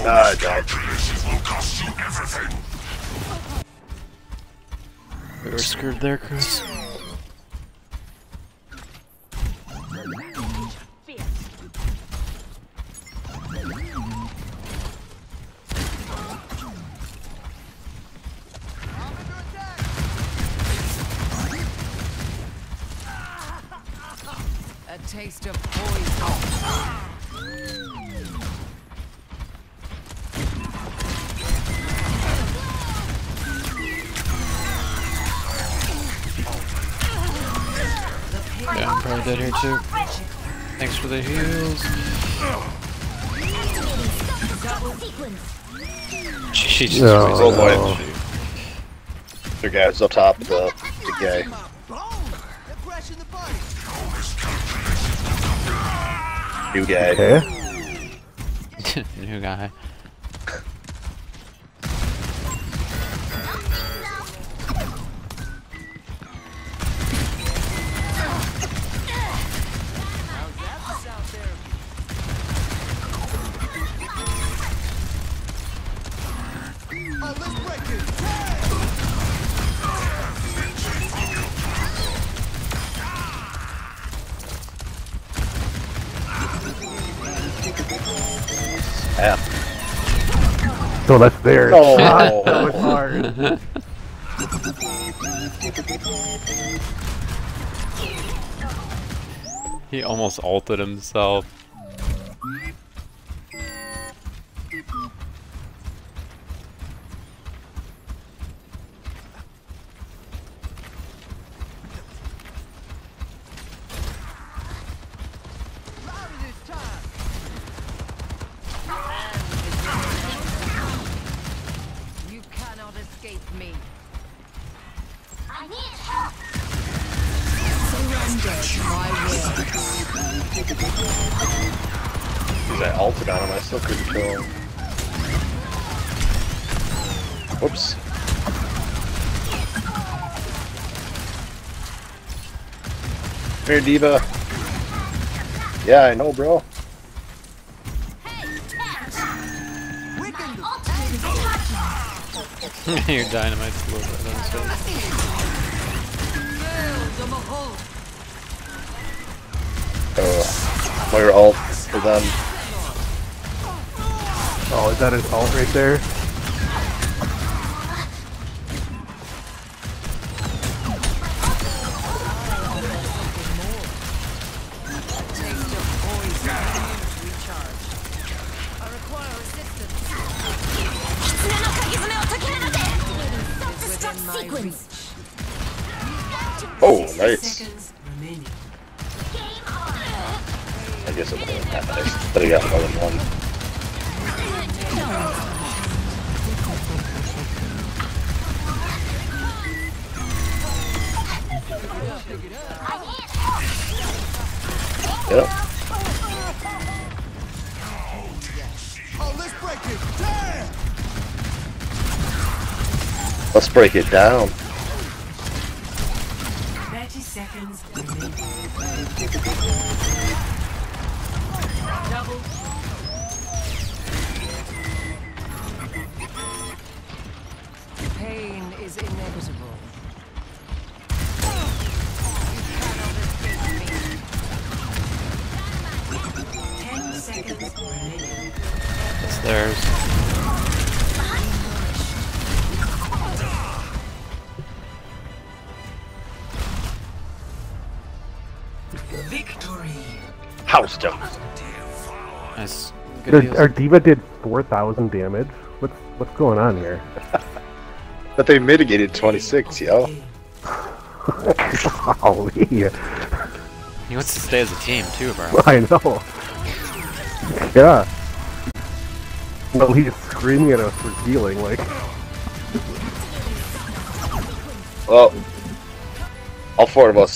I died. We were screwed there, Chris. A taste of poison. Yeah, I'm probably dead here too. Thanks for the heals. She just Oh, no. There guys up top, the guy. New guy. Okay. New guy. Yeah. So that's theirs. No. That was hard. He almost ulted himself. You cannot escape me. I need help. Surrender to my will. I ulted on him, I still couldn't kill him. Whoops. Here, Diva. Yeah, I know, bro. Your dynamite's a little bit unsafe. Moira ult for them. Oh, is that his ult right there? Oh, nice. I guess it wasn't that nice, but I got more than one. Yep. Let's break it down. 30 seconds remaining. Double. Pain is inevitable. You cannot escape me. 10 seconds remaining. It's theirs. Victory. House jump. Nice. Good heals. Our Diva did 4,000 damage. What's going on here? But they mitigated 26, yo. Golly. He wants to stay as a team too, bro. I know. Yeah. No, he's screaming at us for healing, like. Well, all four of us